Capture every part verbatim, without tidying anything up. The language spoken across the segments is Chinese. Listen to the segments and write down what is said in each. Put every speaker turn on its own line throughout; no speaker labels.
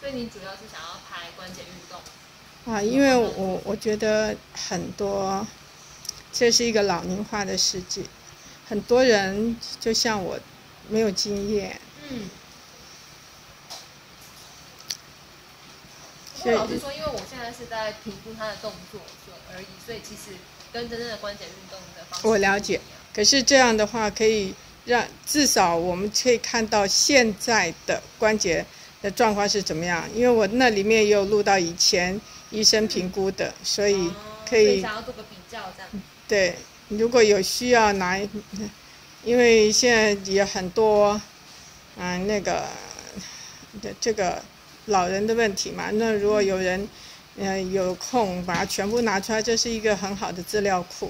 所以你主要是想要拍关节运动
啊，因为我我觉得很多，这是一个老龄化的世界，很多人就像我，没有经验。
嗯。不过老实说，因为我现在是在评估他的动作而已，所以其实跟真正的关节运动的方式
我了解。可是这样的话，可以让至少我们可以看到现在的关节的状况是怎么样。因为我那里面也有录到以前医生评估的，所以可以。
哦、想要做个比较这样。
对，如果有需要拿，因为现在也很多，嗯、呃，那个的这个。老人的问题嘛，那如果有人，呃，有空把它全部拿出来，这是一个很好的资料库。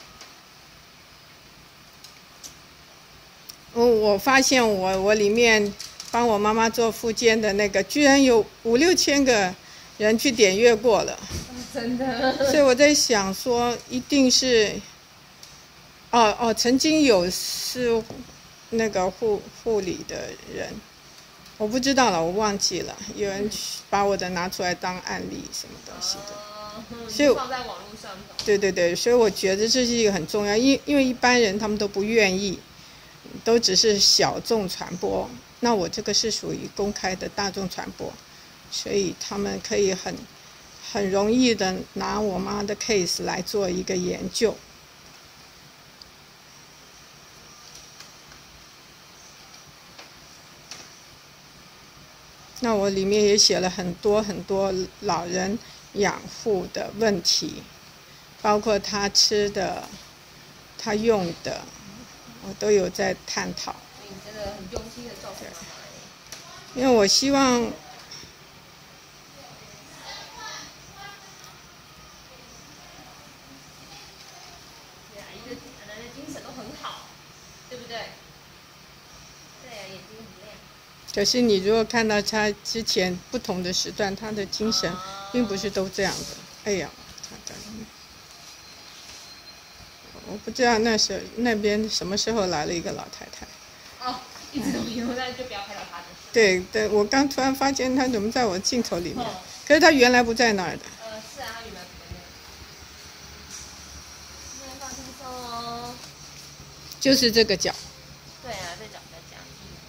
我我发现我我里面帮我妈妈做复健的那个，居然有五六千个人去点阅过了，
真的。
所以我在想说，一定是，哦哦，曾经有是那个护护理的人。我不知道了，我忘记了。有人把我的拿出来当案例，什么东西的，
呃、
所以
放在网络上。
对对对，所以我觉得这是一个很重要，因因为一般人他们都不愿意，都只是小众传播。那我这个是属于公开的大众传播，所以他们可以很很容易的拿我妈的 case 来做一个研究。那我里面也写了很多很多老人养护的问题，包括他吃的、他用的，我都有在探讨。
你真的很用心的照顾妈妈。
因为我希望，
对啊，一个奶奶的精神都很好，对不对？对啊，眼睛很亮。
可是你如果看到他之前不同的时段，他的精神并不是都这样的。哎呀，他的，我不知道那时候那边什么时候来了一个老太太。
哦，一直都有，但就不要拍到他的。
对对，我刚突然发现他怎么在我镜头里面，哦、可是他原来不在那儿的。
呃，是啊，他原来不在那儿。现在放轻松哦。
就是这个脚。
对啊，这脚在讲。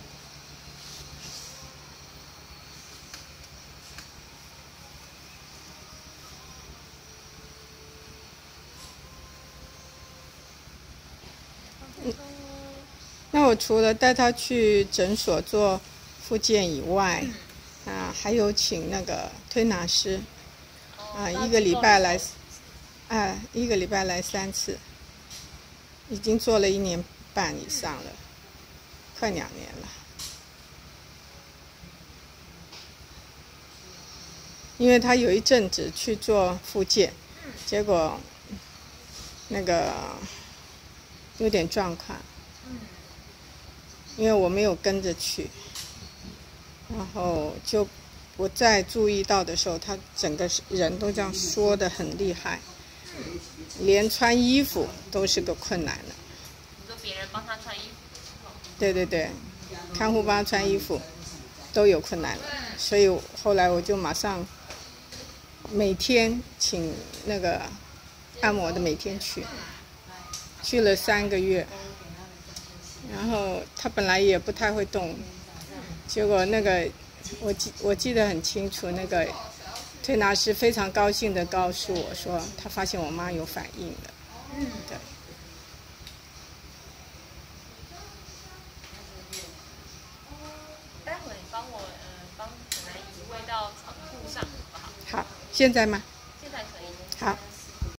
嗯，那我除了带他去诊所做复健以外，嗯、啊，还有请那个推拿师，啊，一个礼拜来，啊，一个礼拜来三次，已经做了一年半以上了，快两年了。因为他有一阵子去做复健，结果那个有点状况，因为我没有跟着去，然后就我再注意到的时候，他整个人都这样缩得很厉害，连穿衣服都是个困难了。
你说别人帮他穿衣服的时候？
对对对，看护帮他穿衣服都有困难了，所以后来我就马上每天请那个按摩的每天去，去了三个月，然后他本来也不太会动，结果那个我记我记得很清楚，那个推拿师非常高兴地告诉我说，他发现我妈有反应了。嗯，对。
待会帮我呃帮奶奶移位到床铺上，好不好？
好，现在吗？